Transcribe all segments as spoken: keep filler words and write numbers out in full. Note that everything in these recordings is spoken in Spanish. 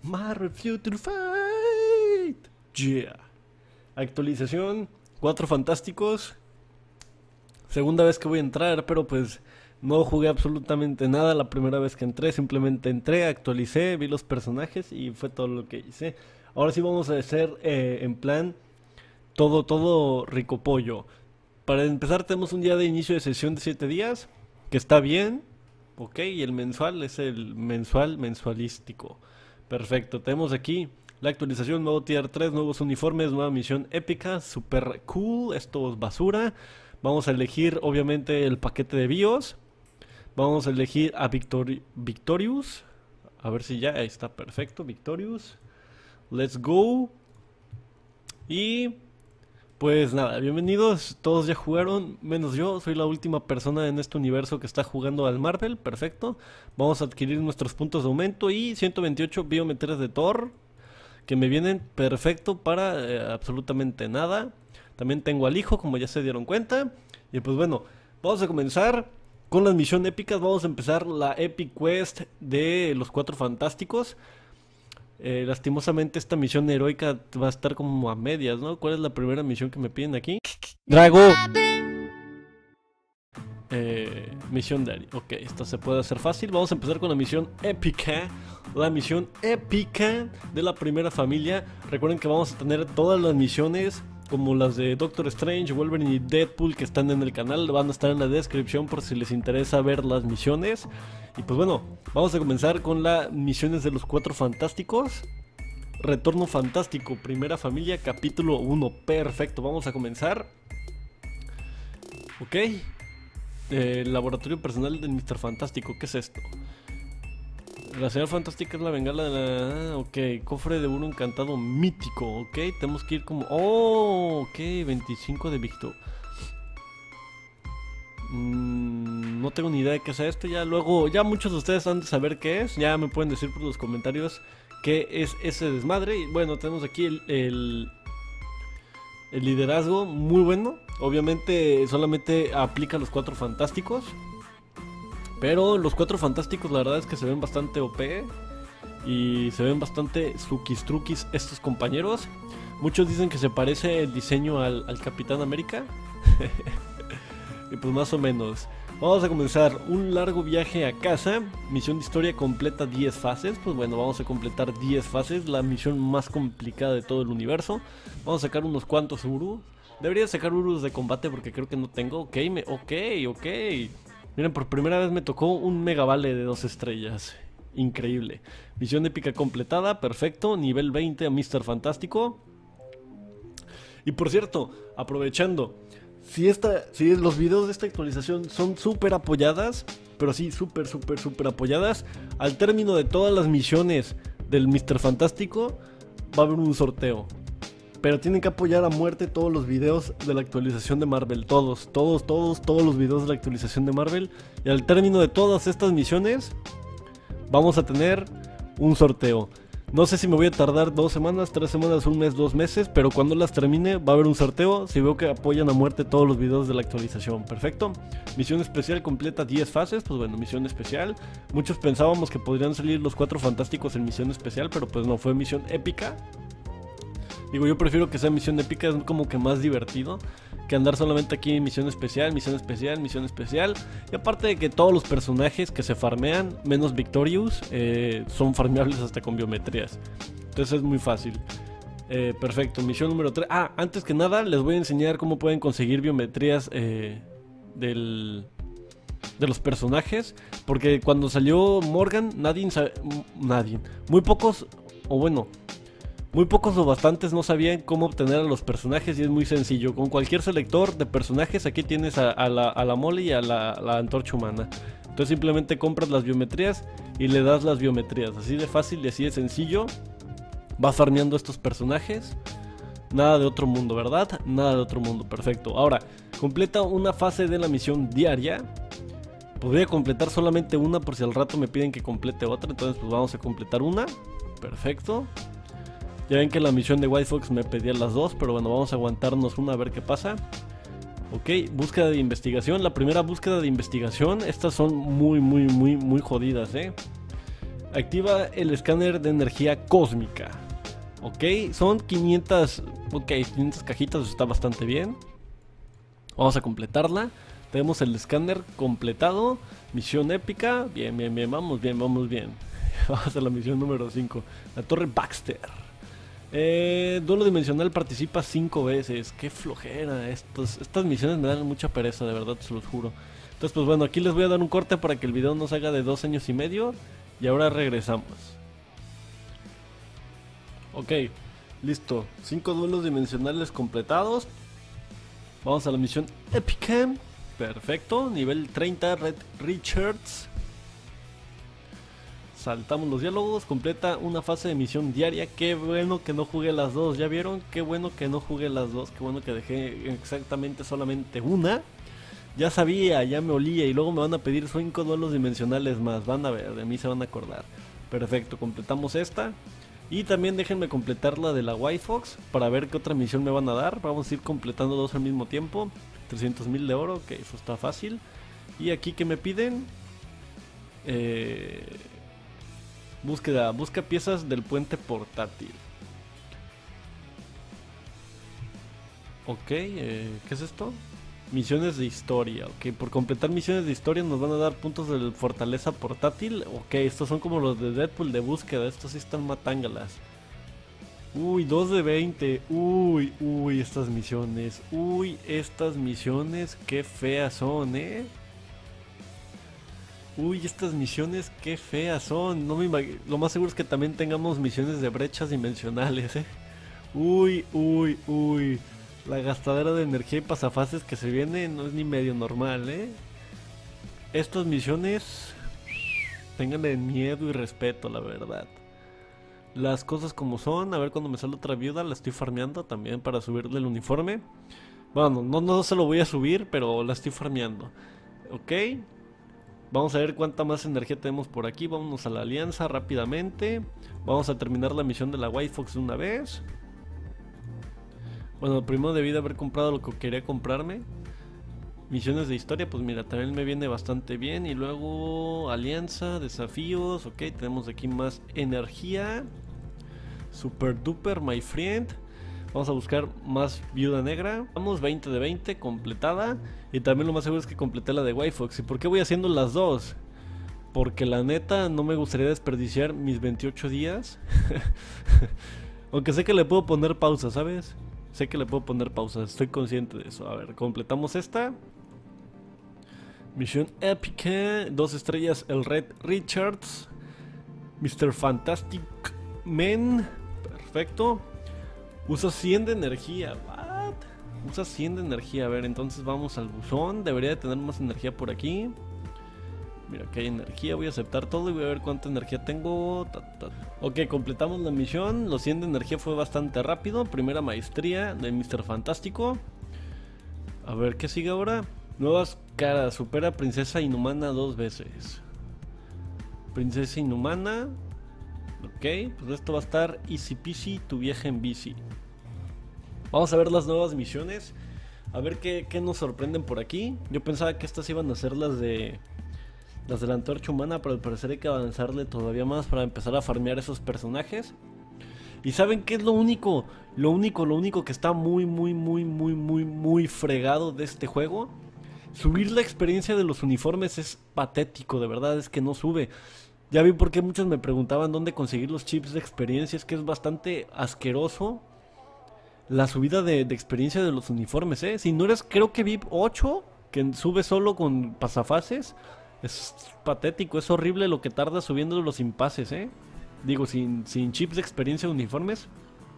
Marvel Future Fight. Yeah. Actualización, Cuatro Fantásticos. Segunda vez que voy a entrar, pero pues no jugué absolutamente nada la primera vez que entré. Simplemente entré, actualicé, vi los personajes y fue todo lo que hice. Ahora sí vamos a hacer eh, en plan todo, todo rico pollo. Para empezar tenemos un día de inicio de sesión de siete días, que está bien. Ok, y el mensual es el mensual mensualístico. Perfecto, tenemos aquí la actualización, nuevo tier tres, nuevos uniformes, nueva misión épica, super cool, esto es basura. Vamos a elegir obviamente el paquete de BIOS. Vamos a elegir a Victori Victorious. A ver si ya, ahí está, perfecto, Victorious. Let's go. Y pues nada, bienvenidos, todos ya jugaron, menos yo, soy la última persona en este universo que está jugando al Marvel, perfecto. Vamos a adquirir nuestros puntos de aumento y ciento veintiocho biometrías de Thor, que me vienen perfecto para eh, absolutamente nada. También tengo al hijo, como ya se dieron cuenta. Y pues bueno, vamos a comenzar con las misiones épicas. Vamos a empezar la Epic Quest de los Cuatro Fantásticos. Eh, lastimosamente esta misión heroica va a estar como a medias, ¿no? ¿Cuál es la primera misión que me piden aquí? Drago. Eh, misión diaria. Ok, esto se puede hacer fácil. Vamos a empezar con la misión épica. La misión épica de la primera familia. Recuerden que vamos a tener todas las misiones, como las de Doctor Strange, Wolverine y Deadpool, que están en el canal. Van a estar en la descripción por si les interesa ver las misiones. Y pues bueno, vamos a comenzar con las misiones de los Cuatro Fantásticos. Retorno Fantástico, primera familia, capítulo uno. Perfecto, vamos a comenzar. Ok. Eh, laboratorio personal del mister Fantástico, ¿qué es esto? La señora Fantástica es la bengala de la... Ah, ok, cofre de oro encantado mítico, ok. Tenemos que ir como... Oh, ok, veinticinco de Victor. Mm, no tengo ni idea de qué sea esto. Ya luego, ya muchos de ustedes han de saber qué es. Ya me pueden decir por los comentarios qué es ese desmadre. Y bueno, tenemos aquí el, el, el liderazgo, muy bueno. Obviamente solamente aplica a los Cuatro Fantásticos. Pero los Cuatro Fantásticos la verdad es que se ven bastante O P. Y se ven bastante suquis truquis estos compañeros. Muchos dicen que se parece el diseño al, al Capitán América. Y pues más o menos. Vamos a comenzar un largo viaje a casa. Misión de historia completa diez fases. Pues bueno, vamos a completar diez fases. La misión más complicada de todo el universo. Vamos a sacar unos cuantos Uru. Debería sacar Urus de combate porque creo que no tengo. Ok, me, ok, ok. Miren, por primera vez me tocó un mega vale de dos estrellas. Increíble. Misión épica completada, perfecto. Nivel veinte a mister Fantástico. Y por cierto, aprovechando, si, esta, si los videos de esta actualización son súper apoyadas, pero sí, súper, súper, súper apoyadas, al término de todas las misiones del mister Fantástico, va a haber un sorteo. Pero tienen que apoyar a muerte todos los videos de la actualización de Marvel. Todos, todos, todos, todos los videos de la actualización de Marvel. Y al término de todas estas misiones, vamos a tener un sorteo. No sé si me voy a tardar dos semanas, tres semanas, un mes, dos meses. Pero cuando las termine va a haber un sorteo. Si veo que apoyan a muerte todos los videos de la actualización. Perfecto. Misión especial completa diez fases. Pues bueno, misión especial. Muchos pensábamos que podrían salir los Cuatro Fantásticos en misión especial, pero pues no, fue misión épica. Digo, yo prefiero que sea misión épica, es como que más divertido que andar solamente aquí en misión especial, misión especial, misión especial. Y aparte de que todos los personajes que se farmean, menos Victorious, eh, son farmeables hasta con biometrías. Entonces es muy fácil. Eh, perfecto, misión número tres. Ah, antes que nada les voy a enseñar cómo pueden conseguir biometrías eh, del... de los personajes. Porque cuando salió Morgan, nadie, nadie, muy pocos, o bueno... Muy pocos o bastantes no sabían cómo obtener a los personajes y es muy sencillo. Con cualquier selector de personajes aquí tienes a, a, la, a la mole y a la, a la antorcha humana. Entonces simplemente compras las biometrías y le das las biometrías. Así de fácil y así de sencillo. Vas farmeando estos personajes. Nada de otro mundo, ¿verdad? Nada de otro mundo, perfecto. Ahora, completa una fase de la misión diaria. Podría completar solamente una por si al rato me piden que complete otra. Entonces pues vamos a completar una. Perfecto. Ya ven que la misión de White Fox me pedía las dos, pero bueno, vamos a aguantarnos una a ver qué pasa. Ok, búsqueda de investigación. La primera búsqueda de investigación, estas son muy, muy, muy, muy jodidas, ¿eh? Activa el escáner de energía cósmica. Ok, son quinientas, ok, quinientas cajitas, está bastante bien. Vamos a completarla. Tenemos el escáner completado. Misión épica. Bien, bien, bien, vamos bien, vamos bien. Vamos a la misión número cinco. La Torre Baxter. Eh, duelo dimensional, participa cinco veces. Qué flojera. Estos, estas misiones me dan mucha pereza, de verdad, se los juro. Entonces, pues bueno, aquí les voy a dar un corte para que el video no se haga de dos años y medio. Y ahora regresamos. Ok, listo. cinco duelos dimensionales completados. Vamos a la misión épica. Perfecto, nivel treinta, Red Richards. Saltamos los diálogos, completa una fase de misión diaria. Qué bueno que no jugué las dos, ¿ya vieron? Qué bueno que no jugué las dos, qué bueno que dejé exactamente solamente una. Ya sabía, ya me olía y luego me van a pedir cinco duelos dimensionales más, van a ver, de mí se van a acordar. Perfecto, completamos esta. Y también déjenme completar la de la White Fox para ver qué otra misión me van a dar. Vamos a ir completando dos al mismo tiempo. trescientos mil de oro, que eso está fácil. Y aquí que me piden... Eh... Búsqueda, busca piezas del puente portátil. Ok, eh, ¿qué es esto? Misiones de historia, ok, por completar misiones de historia nos van a dar puntos de fortaleza portátil. Ok, estos son como los de Deadpool de búsqueda, estos sí están matángalas. Uy, dos de veinte, uy, uy, estas misiones, uy, estas misiones, qué feas son, eh. Uy, estas misiones qué feas son. No me imag... Lo más seguro es que también tengamos misiones de brechas dimensionales, eh. Uy, uy, uy. La gastadera de energía y pasafases que se viene no es ni medio normal, eh. Estas misiones... Ténganle miedo y respeto, la verdad. Las cosas como son. A ver cuando me sale otra viuda. La estoy farmeando también para subirle el uniforme. Bueno, no, no se lo voy a subir, pero la estoy farmeando. Ok. Vamos a ver cuánta más energía tenemos por aquí. Vámonos a la alianza rápidamente. Vamos a terminar la misión de la White Fox de una vez. Bueno, primero debí de haber comprado lo que quería comprarme. Misiones de historia, pues mira, también me viene bastante bien. Y luego alianza, desafíos. Ok, tenemos aquí más energía. Super duper, my friend. Vamos a buscar más viuda negra. Vamos, veinte de veinte, completada. Y también lo más seguro es que completé la de White Fox. ¿Y por qué voy haciendo las dos? Porque la neta no me gustaría desperdiciar mis veintiocho días. Aunque sé que le puedo poner pausa, ¿sabes? Sé que le puedo poner pausa, estoy consciente de eso. A ver, completamos esta. Misión épica. Dos estrellas, el Red Richards. mister Fantastic Man. Perfecto. Usa cien de energía. What? Usa cien de energía. A ver, entonces vamos al buzón. Debería de tener más energía por aquí. Mira, que hay energía. Voy a aceptar todo y voy a ver cuánta energía tengo. Ta, ta. Ok, completamos la misión. Los cien de energía fue bastante rápido. Primera maestría de mister Fantástico. A ver, ¿qué sigue ahora? Nuevas caras. Supera Princesa Inhumana dos veces. Princesa Inhumana. Ok, pues esto va a estar easy peasy, tu viaje en bici. Vamos a ver las nuevas misiones. A ver qué, qué nos sorprenden por aquí. Yo pensaba que estas iban a ser las de Las de la antorcha humana, pero al parecer hay que avanzarle todavía más para empezar a farmear esos personajes. Y ¿saben qué es lo único? Lo único, lo único que está muy, muy, muy, muy, muy, muy fregado de este juego. Subir la experiencia de los uniformes es patético, de verdad, es que no sube. Ya vi por qué muchos me preguntaban dónde conseguir los chips de experiencia, es que es bastante asqueroso la subida de, de experiencia de los uniformes, ¿eh? Si no eres, creo que V I P ocho, que sube solo con pasafases, es patético, es horrible lo que tarda subiendo los impases, ¿eh? Digo, sin, sin chips de experiencia de uniformes.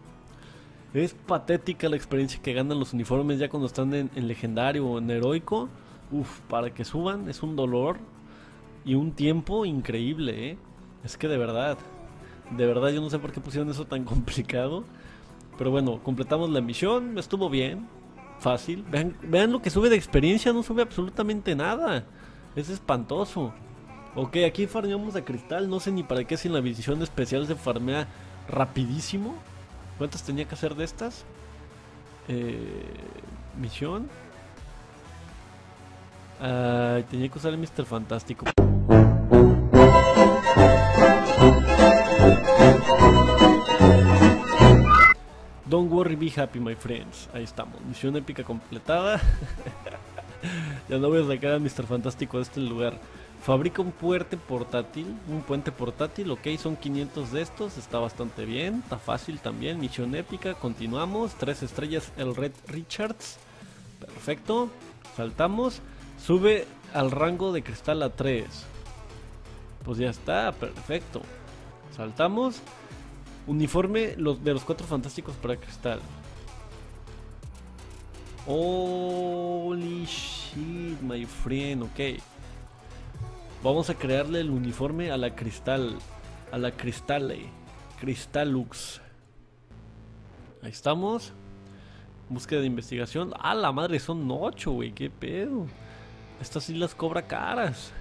Es patética la experiencia que ganan los uniformes ya cuando están en, en legendario o en heroico. Uf, para que suban es un dolor y un tiempo increíble, ¿eh? Es que de verdad, de verdad yo no sé por qué pusieron eso tan complicado. Pero bueno, completamos la misión, estuvo bien, fácil. Vean, vean lo que sube de experiencia, no sube absolutamente nada. Es espantoso. Ok, aquí farmeamos a cristal, no sé ni para qué si en la misión especial se farmea rapidísimo. ¿Cuántas tenía que hacer de estas? Eh, misión. Uh, tenía que usar el mister Fantástico. Don't worry, be happy, my friends. Ahí estamos, misión épica completada. Ya no voy a sacar a mister Fantástico de este lugar. Fabrica un puente portátil, un puente portátil, ok, son quinientos de estos, está bastante bien, está fácil también, misión épica, continuamos, tres estrellas el Red Richards, perfecto, saltamos, sube al rango de cristal a tres, pues ya está, perfecto, saltamos, uniforme los, de los cuatro fantásticos para cristal. Holy shit, my friend, ok. Vamos a crearle el uniforme a la cristal, a la cristale, Cristallux. Ahí estamos. Búsqueda de investigación. Ah, la madre, son ocho, güey, qué pedo. Estas sí las cobra caras.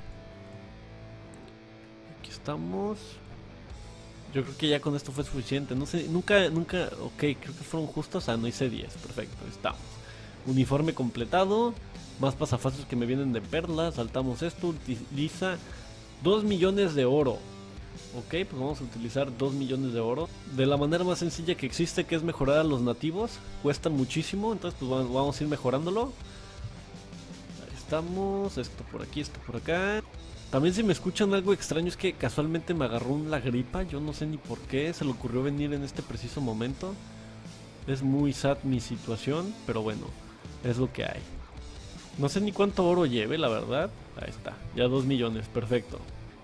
Aquí estamos. Yo creo que ya con esto fue suficiente. No sé, nunca, nunca, ok, creo que fueron justos. Ah, no hice diez, perfecto, ahí estamos. Uniforme completado. Más pasafases que me vienen de perlas. Saltamos esto. Utiliza dos millones de oro. Ok, pues vamos a utilizar dos millones de oro. De la manera más sencilla que existe, que es mejorar a los nativos. Cuestan muchísimo, entonces pues vamos a ir mejorándolo. Ahí estamos. Esto por aquí, esto por acá. También si me escuchan algo extraño es que casualmente me agarró la gripa. Yo no sé ni por qué se le ocurrió venir en este preciso momento. Es muy sad mi situación, pero bueno, es lo que hay. No sé ni cuánto oro lleve, la verdad. Ahí está, ya dos millones, perfecto.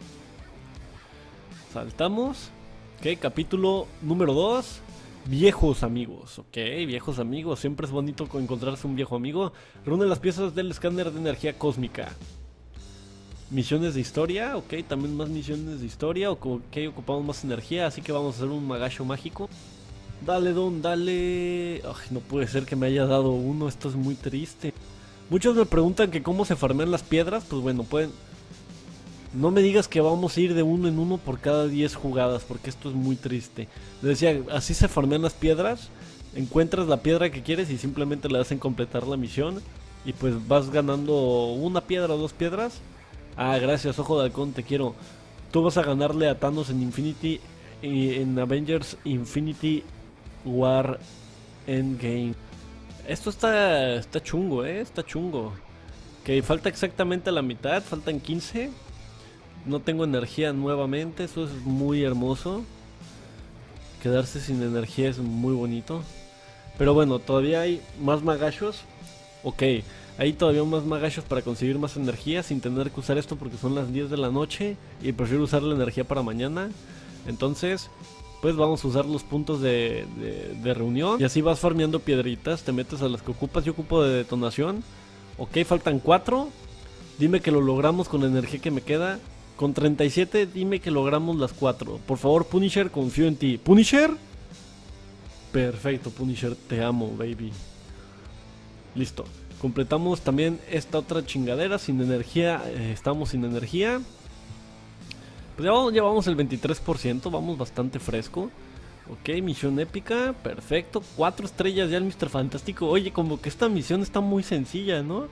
Saltamos. Ok, capítulo número dos. Viejos amigos. Ok, viejos amigos. Siempre es bonito encontrarse un viejo amigo. Reúne las piezas del escáner de energía cósmica. Misiones de historia. Ok, también más misiones de historia. Ok, ocupamos más energía, así que vamos a hacer un magacho mágico. Dale, Don, dale. Ay, no puede ser que me haya dado uno, esto es muy triste. Muchos me preguntan que cómo se farmean las piedras. Pues bueno, pueden... No me digas que vamos a ir de uno en uno por cada diez jugadas, porque esto es muy triste. Les decía, así se farmean las piedras. Encuentras la piedra que quieres y simplemente le hacen completar la misión. Y pues vas ganando una piedra o dos piedras. Ah, gracias, Ojo de Halcón, te quiero. Tú vas a ganarle a Thanos en Infinity, en Avengers Infinity War Endgame. Esto está, está chungo, eh, está chungo. Que falta exactamente la mitad, faltan quince. No tengo energía nuevamente, eso es muy hermoso. Quedarse sin energía es muy bonito. Pero bueno, todavía hay más magachos. Ok, hay todavía más magachos para conseguir más energía sin tener que usar esto porque son las diez de la noche. Y prefiero usar la energía para mañana. Entonces... pues vamos a usar los puntos de, de, de reunión. Y así vas farmeando piedritas. Te metes a las que ocupas. Yo ocupo de detonación. Ok, faltan cuatro. Dime que lo logramos con la energía que me queda. Con treinta y siete, dime que logramos las cuatro. Por favor, Punisher, confío en ti. ¿Punisher? Perfecto, Punisher, te amo, baby. Listo. Completamos también esta otra chingadera. Sin energía, eh, estamos sin energía. Pues ya vamos, ya vamos el veintitrés por ciento, vamos bastante fresco. Ok, misión épica, perfecto. Cuatro estrellas ya el mister Fantástico. Oye, como que esta misión está muy sencilla, ¿no?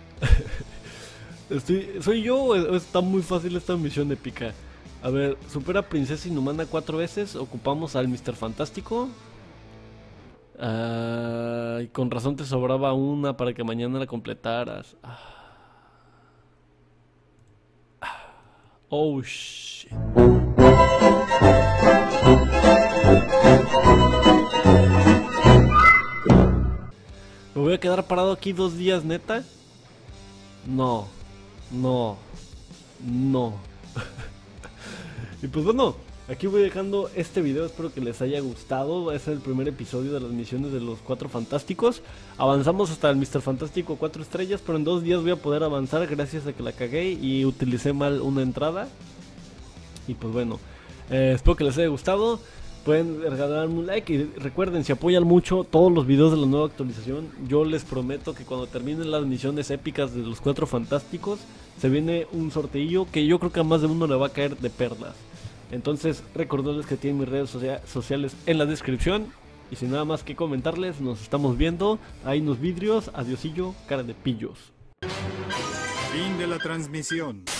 Estoy, ¿soy yo o está muy fácil esta misión épica? A ver, supera a Princesa Inhumana cuatro veces. Ocupamos al mister Fantástico. Uh, y con razón te sobraba una para que mañana la completaras. Ah. Oh shit. ¿Me voy a quedar parado aquí dos días, neta? No, no, no. Y pues bueno, aquí voy dejando este video, espero que les haya gustado. Es el primer episodio de las misiones de los Cuatro Fantásticos. Avanzamos hasta el mister Fantástico cuatro estrellas, pero en dos días voy a poder avanzar gracias a que la cagué y utilicé mal una entrada. Y pues bueno, eh, espero que les haya gustado. Pueden regalarme un like y recuerden, si apoyan mucho todos los videos de la nueva actualización, yo les prometo que cuando terminen las misiones épicas de los Cuatro Fantásticos, se viene un sorteillo que yo creo que a más de uno le va a caer de perlas. Entonces recordarles que tienen mis redes socia sociales en la descripción. Y sin nada más que comentarles, nos estamos viendo. Hay unos vidrios, adiosillo, cara de pillos. Fin de la transmisión.